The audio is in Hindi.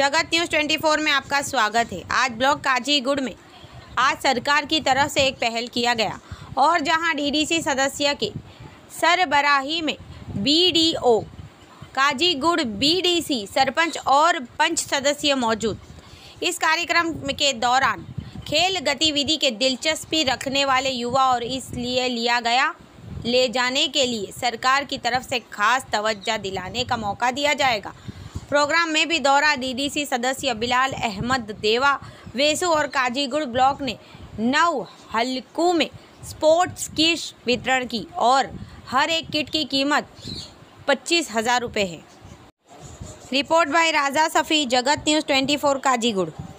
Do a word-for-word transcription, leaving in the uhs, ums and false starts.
जगत न्यूज़ चौबीस में आपका स्वागत है। आज ब्लॉक काजीगुड़ में आज सरकार की तरफ से एक पहल किया गया और जहां डीडीसी सदस्य के सरबराही में बीडीओ काजीगुड़, बीडीसी, सरपंच और पंच सदस्य मौजूद। इस कार्यक्रम के दौरान खेल गतिविधि के दिलचस्पी रखने वाले युवा और इसलिए लिया गया ले जाने के लिए सरकार की तरफ से खास तवज्जो दिलाने का मौका दिया जाएगा। प्रोग्राम में भी दौरा डीडीसी सदस्य बिलाल अहमद देवा वेसु और काजीगुड़ ब्लॉक ने नौ हलकों में स्पोर्ट्स किट वितरण की और हर एक किट की कीमत पच्चीस हजार रुपये है। रिपोर्ट बाय राजा सफ़ी, जगत न्यूज़ चौबीस काजीगुड़।